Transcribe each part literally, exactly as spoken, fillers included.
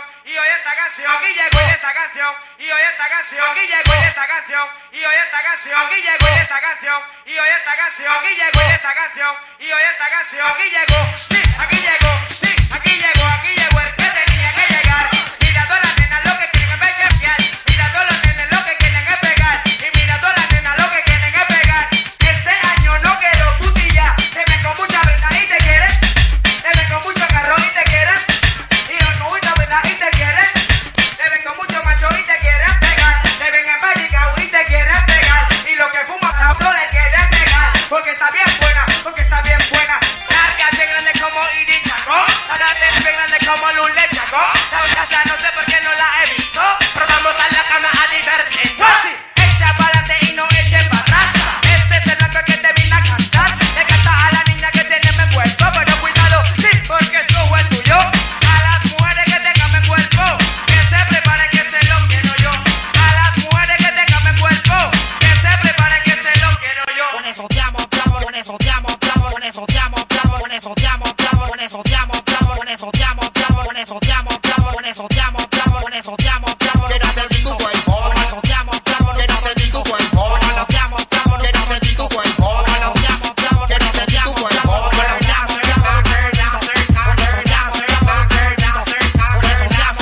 y hoy esta canción, aquí llegó esta canción, y hoy esta canción, aquí llegó esta canción, y hoy esta canción, aquí llegó esta canción, y hoy esta canción, aquí llegó esta canción, y hoy esta canción, aquí llegó, sí, aquí llegó, sí, aquí llegó, aquí llegó el que tenía que llegar. Mira todas las nenas lo que quieren es bellaquear, mira todas las nenas lo que quieren es pegar, y mira todas las nenas lo que quieren es pegar. Este año no quiero putilla, te ven con mucha verdad y te quieren, te ven con mucho carro y te quieren, y ven con mucha verdad y te quieren, te ven con mucho macho y te quieren pegar, te ven en barricado y te quieren pegar, y lo que fuma no le quieren pegar, porque está bien buena, porque está bien buena. Largas de grande como Iris Chacón, largas de grande como Lule Chacón, la muchacha no sé por qué no la he visto, pero vamos a la cama a divertirnos. Echa para adelante y no eche para atrás, este es el blanco que te vine a cantar, le canta a la niña que tiene mi cuerpo, pero cuidado, sí, porque esto es tuyo. A las mujeres que tengan mi cuerpo, que se preparen que se lo quiero yo. A las mujeres que tengan mi cuerpo, que se preparen que se lo quiero yo. Con eso te amo, plamo, con eso te amo, plamo, con eso te amo, plamo, con eso te amo, plamo, con eso te amo, plamo, con eso te amo, plamo, con eso te amo, plamo, con eso te amo, plamo, con eso te amo, plamo, quiero sentir tu cuerpo, con eso te amo, plamo, quiero sentir tu cuerpo, con eso te amo, plamo, quiero sentir tu cuerpo, con eso te amo, plamo, quiero sentir tu cuerpo, con eso te amo, plamo, con eso te amo, plamo, con eso te amo, plamo, con eso te amo, plamo, con eso te amo,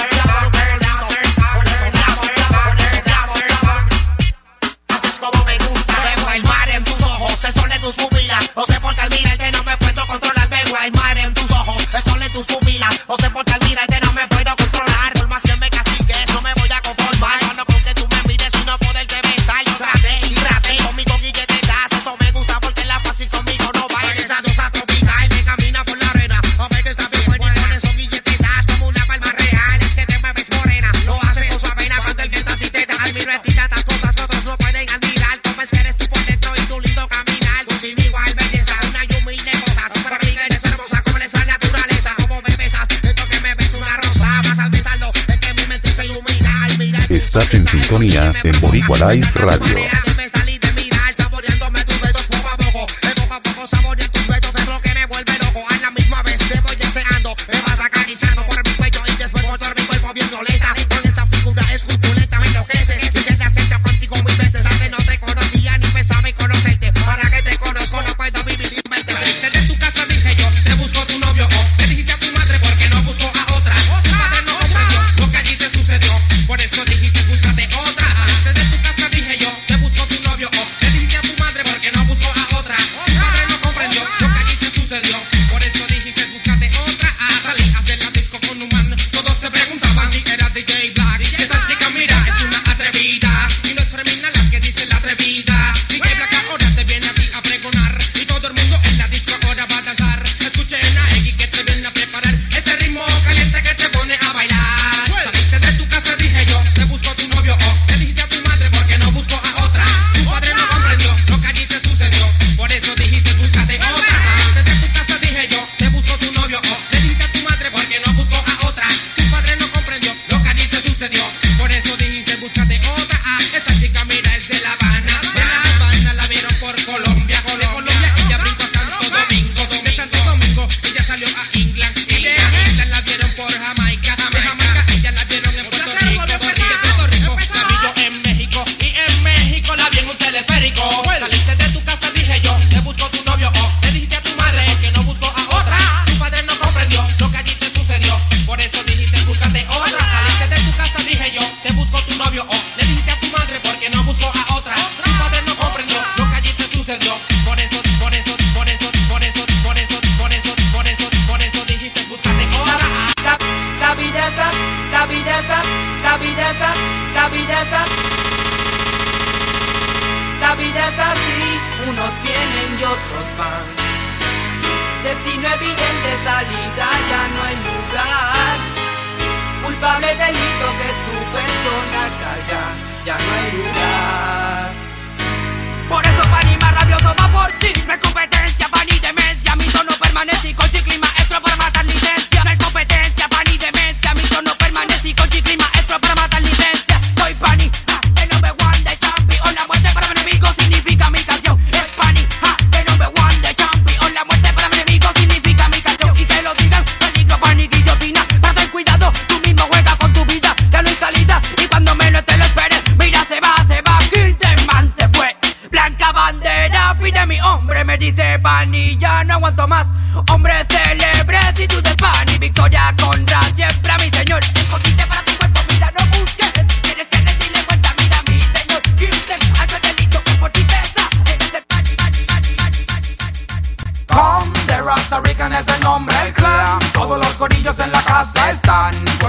plamo. Así es como me gusta, veo el mar en tus ojos, el sol en tus pupilas, no sé por qué al mirarte no me puedo controlar, veo el mar en tus ojos, el sol en tus pupilas, no sé por qué al mirarte no me puedo controlar, por más que me castigues no me voy a conformar, solo con que tú me mires y no poderte besar, yo traté y traté, conmigo Guille te das, eso me gusta porque la fácil conmigo no va, eres la dosa tropical, me camina por la arena, o ve que está bien bueno y con eso Guille te das, como una palma real, es que te mueves morena, lo haces con su avena cuando el viento a ti te da, admiro en ti tantas cosas que otros no pueden admirar, como es que eres tú por dentro y tu lindo caminar, tú sin igual belleza, una y humilde cosas, por mí eres hermosa como es la naturaleza, como me besas, esto que me ves una rosa, vas al besarlo, es que mi mente se ilumina, al mirar tus Estás en cositas, sintonía y me en Boricua provoca Live tanta Radio. manera de besar y de mirar, saboreándome tus besos poco a poco, de poco a poco saborear tus besos es lo que me vuelve loco, a la misma vez te voy deseando, me vas acariciando por mi cuello y después por todo mi cuerpo bien violeta, con esa figura esculturenta me enloqueces, si se te acerca contigo mil veces, antes no te conocía ni pensaba en conocerte, para que te conozco no puedo vivir sin verte, desde tu casa dije yo, te busco tu novio, oh, le dijiste a tu madre porque no busco a otra, tu padre no comprendió lo que allí te sucedió, por eso dijiste búscate otra, desde tu casa dije yo, te busco tu novio, oh, le dijiste a tu madre porque no busco a otra, tu padre no comprendió lo que allí te sucedió, por eso dijiste búscate otra, ah, salías de la disco con un man, todos se preguntaban si era D J Black, esa chica mira es una atrevida, y no es femenina la que dice la atrevida, D J Black ahora te viene a ti a pregonar, y todo el mundo en la disco ahora va a danzar, escuchen a X que te viene a preparar, este ritmo caliente que te pone a bailar, saliste de tu casa dije yo, te busco tu novio, oh, le dijiste a tu madre porque no busco a otra, tu padre no comprendió lo que allí te sucedió, por eso dijiste búscate otra, saliste de tu casa dije yo, te busco tu novio, oh, le dijiste a tu madre porque no busco a otra, tu padre no comprendió lo que allí te sucedió, por eso dijiste búscate otra, ah, esta chica mira es de La Habana, de La Habana la vieron por Colombia, de Colombia ella brincó a Santo Domingo, de Santo Domingo ella salió a England, y de England la vieron por Jamaica, de Jamaica ella la vieron en Puerto Rico, de Puerto Rico la vi yo en México, y en México la vi en un teleférico, saliste de tu casa dije yo, te busco tu novio, oh, le dijiste a tu madre que no busco a otra, tu padre no comprendió lo que allí te sucedió, por eso dijiste búscate otra, saliste de tu casa dije yo, te busco tu novio, oh, le dijiste a tu madre porque no busco a otra, tu padre no comprendió lo que allí te sucedió, por eso, por eso, por eso, por eso, por eso, por eso, por eso, por eso dijiste búscate otra. La, la vida es así, la vida es así, la vida es así, la vida es así. La vida es así, unos vienen y otros van. Destino evidente, salida ya no hay lugar. Culpable delito que tu persona carga, ya no hay lugar. Por eso pan y más rabioso va por ti. No hay competencia, pan y demencia. Mi tono permanece y con chicli maestro para matar licencia. No hay competencia, pan y demencia. Mi tono permanece y con chicli maestro para matar licencia. Soy pani, ah, the number one, the champion. La muerte para mi enemigo significa mi canción. Es pani, ah, the number one, the champion. La muerte para mi enemigo significa mi canción. Y que lo digan, peligro, pan y guillotina. Para ten cuidado, tú mismo juegas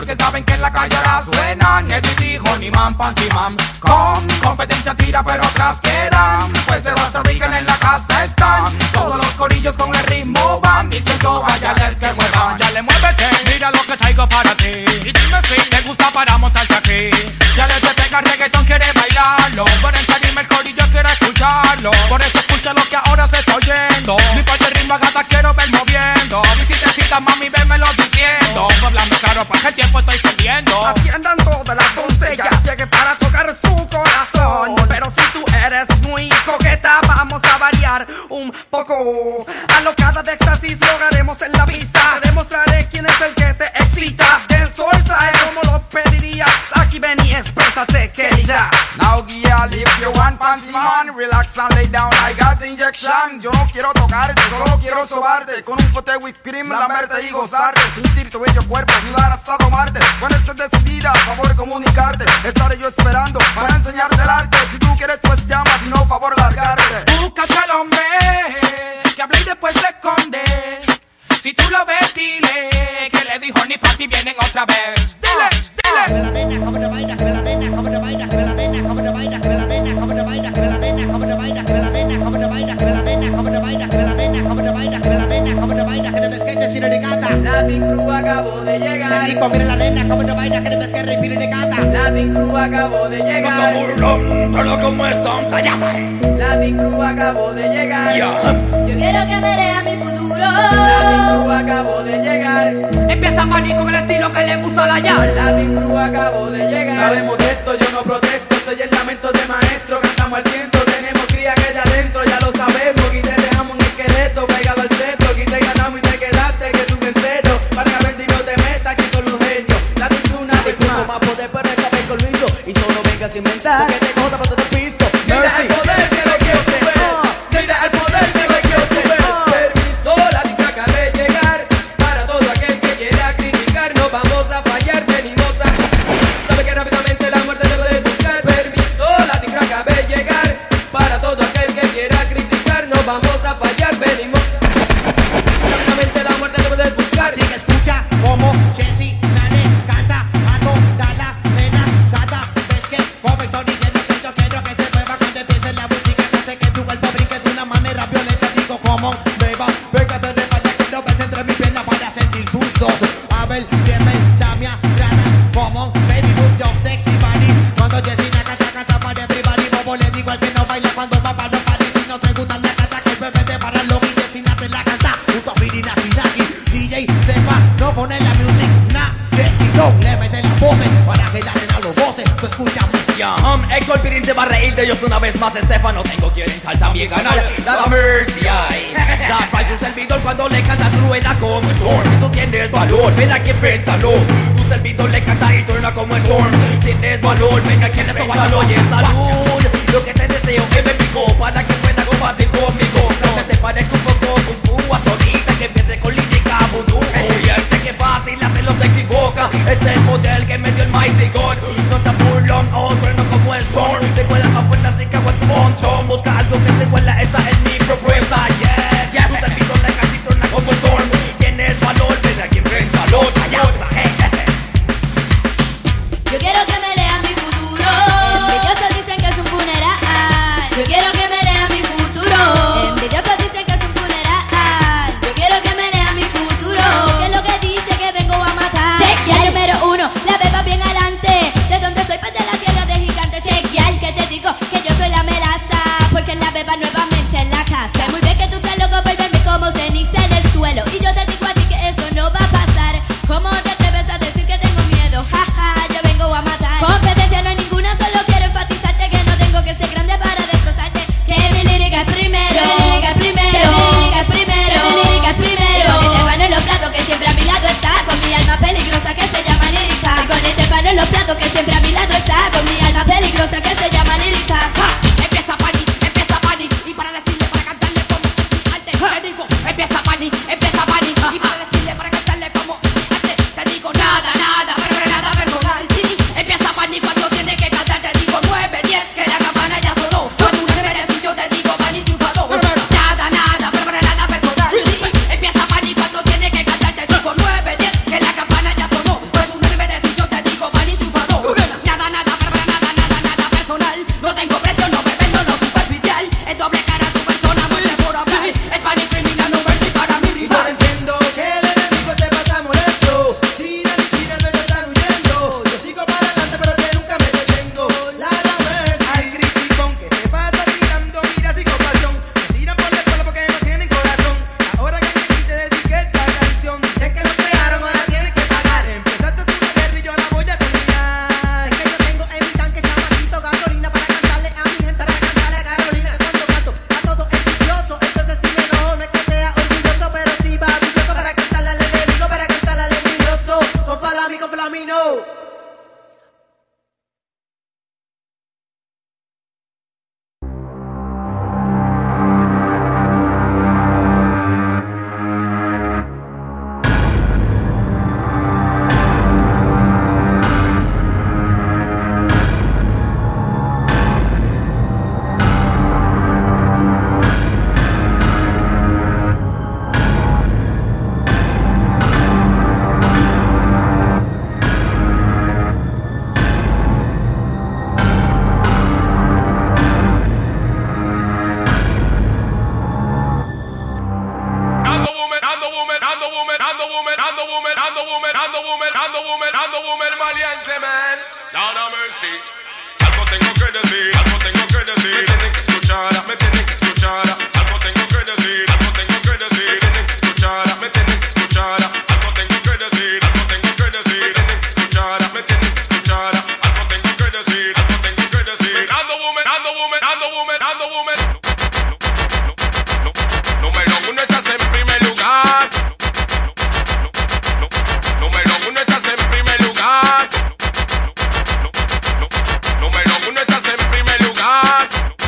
porque saben que en la calle ahora suenan. Eddie dijo ni man, panty man. Con competencia tira pero atrás quedan. Pues de Costa Rican en la casa están. Todos los corillos con el ritmo van. Diciendo váyales que muevan. Ya le muévete, mira lo que traigo para ti. Y dime si te gusta para montarte aquí. Ya le se pega el reggaetón, quiere bailarlo. Por el tarima el corillo quiere escucharlo. Por eso escucha lo que ahora se está oyendo. Mi parte ritmo gata quiero ver moviendo. Y si te citas mami vémelo diciendo. No hablando claro porque el tiempo estoy perdiendo. Atiendan todas las doncellas, llegué para tocar su corazón. Pero si tú eres muy coqueta, vamos a variar un poco. Alocada de éxtasis lo haremos en la pista. Te demostraré quién es el que te excita. Del sol sabe como lo pedirías. Aquí ven y exprésate, querida. Now girl, if you want panty man, relax and lay down, I got the injection. Yo no quiero tocarte, solo quiero sobarte. Con un pote whipped cream, lamberte y gozarte. Sentir tu bello cuerpo, ayudar hasta tomarte. Cuando estés decidida, favor comunicarte. Estaré yo esperando para enseñarte el arte. Si tú quieres pues llama, si no favor largarte. Búscate al hombre que habla y después se esconde. Si tú lo ves, dile que le dijo ni pa' ti vienen otra vez. Dile, dile. Que la nena, como de vaina, que la nena, como de vaina, que la nena, como de vaina, que la nena, como de vaina, que la nena, como de vaina, que la nena, como de vaina, que la nena, como de vaina, que la nena, como de vaina, que la nena, como de vaina, que debes que te chile de gata. Latin Crew acabó de llegar. Le digo, mira la nena, como de vaina, que debes que repetir de gata. Latin Crew acabó de llegar. burlón, solo como esto, tallasa. Latin Crew acabó de llegar. Yo quiero que me lea mi futuro. Latin Crew acabó de llegar. Empieza Manny con el estilo que le gusta a la ya. Latin Crew acabó de llegar. Sabemos de esto, yo no protesto. Soy el lamento de maestro, cantamos al viento. Tenemos cría que allá adentro, ya lo sabemos. Y te dejamos un esqueleto pegado al centro. Aquí te ganamos y te quedaste, que tú me entero. Para que verte y no te metas aquí con los genios. La pintura de más. Más poder para esta vez con Luiso. Y solo vengas a inventar. Porque te coja para todo el piso. Mira el poder que lo quiero ver. Mira el poder que lo quiero ver. Permiso, la disco acaba de llegar. Para todo aquel que quiera criticar, no vamos a fallar, venimos a... Sabe que rápidamente la muerte debe de buscar. Permiso, la disco acaba de llegar. Para todo aquel que quiera criticar, no vamos a fallar, venimos. Rápidamente la muerte debe de buscar. Así que escucha como Chelsea, Nane, canta a todas las nenas, gata. Ves que como estoy diciendo que yo quiero que se mueva cuando empiece la música que hace que tu cuerpo brinque de una manera violenta. Digo como beba, pégate de pata, quiero verte entre mis piernas para sentir tus dos. A ver si es verdad mi agrada. Como baby move your sexy body. Cuando Jessina canta, canta para everybody. Bobo le digo al que no baila cuando va para los parties. Si no te gusta la canta, que el bebé te para lo y Jessina te la canta. Junto a Piri Nakinaki, D J sepa no poner la music, nah. Jessie no le mete las voces para que la nena lo goce. Tú escucha Ya, um, Héctor Pirín se va a reír de ellos una vez más. Estefano, tengo quien en salsa bien ganar. Nada mercy, ay. Da para su servidor cuando le canta truena como Storm. Tú tienes valor, ven aquí, péntalo. Tu servidor le canta y truena como Storm. Tienes valor, ven aquí, péntalo y en salud. Lo que te deseo que me pico para que pueda compartir conmigo. Que te parezca un poco Kung Fu a solita, que empiece con lírica vudú. Oye, sé que fácil hacerlo se equivoca. Este es el modelo que me dio el Mighty God. No está burlón, oh, trueno como Storm. Te cuela más fuerte así que aguanto un montón. Busca algo que te cuela, esa es mi propuesta. Yes, yes, tu servidor le casi truena como Storm. Tienes valor, ven aquí, péntalo, tallasa, eh, eh, eh. Yo quiero que me lea mi futuro. Envidiosos dicen que es un funeral. Yo quiero que me lea mi futuro. Envidiosos dicen que es un funeral. Yo quiero que me lea mi futuro. ¿Qué es lo que dice que vengo a matar? Chequear número uno, la beba bien adelante. De donde soy, pues de la tierra de gigantes. Chequear, que te digo que yo soy la melaza. Porque la beba nuevamente en la casa. Sé muy bien que tú estás loco por verme como ceniza en el suelo. Y yo te digo a ti que eso no va a pasar. ¿Cómo te atreves a decir que tengo miedo? Jaja, yo vengo a matar. muerte, man. Lord have mercy. Algo tengo que decir, algo tengo que decir. Me tienen que escuchar, me tienen que escuchar. Algo tengo que decir, algo tengo que decir. Me tienen que escuchar, me tienen que escuchar. Algo tengo que decir, algo tengo que decir. Me tienen que escuchar, me tienen que escuchar. Algo tengo que decir, algo tengo que decir. I'm the woman, I'm the woman, I'm the woman, I'm the woman. Número uno estás en primer lugar. Número uno estás en primer lugar. Número uno estás en primer lugar.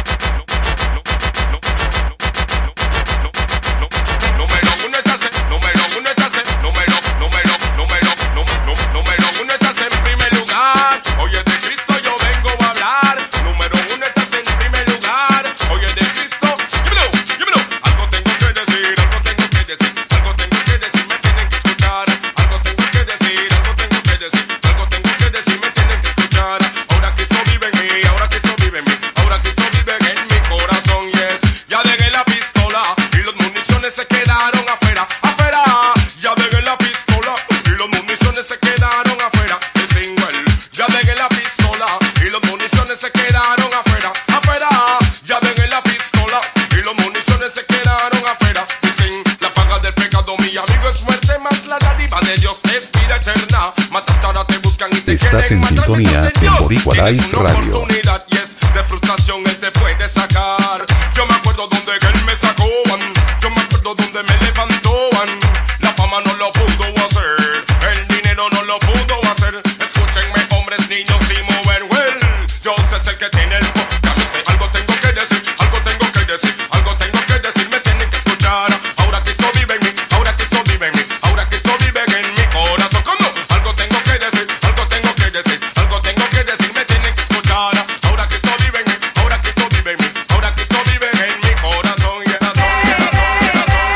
Número uno estás en, número uno estás en, número, número, número, número uno estás en primer lugar. Oye, de Cristo yo vengo a hablar. Número uno estás en primer lugar. Oye, de Cristo, dímelo, dímelo. Algo tengo que decir, algo tengo que decir, algo tengo que decir, me tienen que escuchar. Algo tengo que decir, algo tengo que decir, algo tengo que decir, me tienen que escuchar. Ahora Cristo vive en mí, ahora Cristo vive en mí, ahora Cristo vive en mi corazón, yes. Ya dejé la pistola y los municiones se quedaron afuera, afuera. Ya dejé la pistola y los municiones se quedaron afuera. De single, ya dejé la pistola y los municiones se quedaron afuera, afuera. Ya dejé la pistola y los municiones se quedaron afuera. Dicen, la paga del pecado, mi amigo, es muerte, más la dádiva de Dios es vida eterna. Mataste, ahora te buscan y te Estás quieren en matar, sintonía mientras en Dios Boricua tienes Live una Radio. oportunidad, yes, de frustración él te puede sacar. Yo me acuerdo donde él me sacó, yo me acuerdo donde me levantó. La fama no lo pudo hacer, el dinero no lo pudo hacer. Escúchenme, hombres, niños y mover, well. Dios es el que tiene el poder. Ya me sé, algo tengo que decir, algo tengo que decir, algo tengo que decir, me tienen que escuchar. Ahora Cristo vive en mí, ahora Cristo vive en mí, ahora Cristo vive en mi corazón. ¿Cómo? Algo tengo que decir, algo tengo que decir, algo tengo que decir, me tienen que escuchar. Ahora Cristo vive en mí, ahora Cristo vive en mí, ahora Cristo vive en mi corazón. Yeah, razón, yeah, razón, yeah, razón,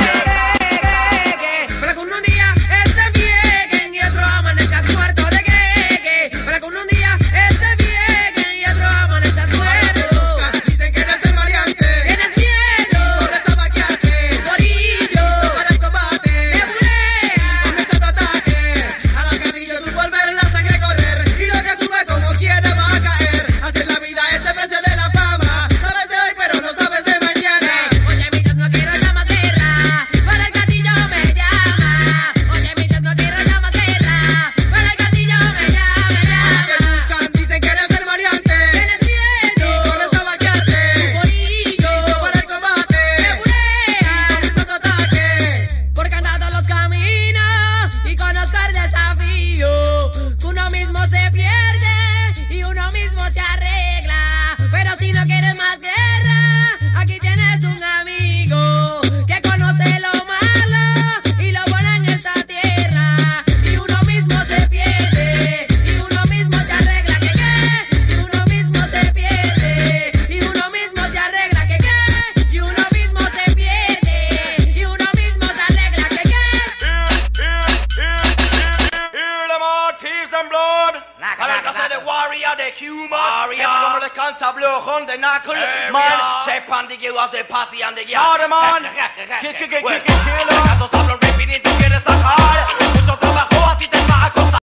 yeah. Para que un día esté bien y otro amanezca muerto de que, para que un día esté bien y otro amanezca muerto. Dicen que eres el variante en el cielo, por eso va que hace morillo para el combate, de bulea, comienza tu ataque. A la cadillo tú por ver la sangre correr y lo que sube como quiera va a caer. Así es la vida, este precio de la fama. Sabes de hoy pero no sabes de mañana. Oye, mi Dios, no quiero llama guerra, para el gatillo me llama. Oye, mi Dios, no quiero llama guerra, para el gatillo me llama. Te buscan, dicen que eres el variante en el cielo, por eso va que hace morillo para el combate, de bulea, comienza tu ataque. Porque han dado los caminos y conozco el desafío, que uno mismo se pierde y uno mismo se arregla. Pero si no quieres más guerra, aquí tienes un amigo que conoce lo malo y lo bueno en esta tierra. Y uno mismo se pierde y uno mismo se arregla. Que qué, y uno mismo se pierde y uno mismo se arregla. Que qué, y uno mismo se pierde y uno mismo se arregla. Que qué. Hear them all, tears and blood. A ver, clase de warrior, de Cuba. Siempre como de canta blojón, de knuckle. Man, sepan de que was de pasi and de ya. Shade, man. Que, que, que, que, que, que,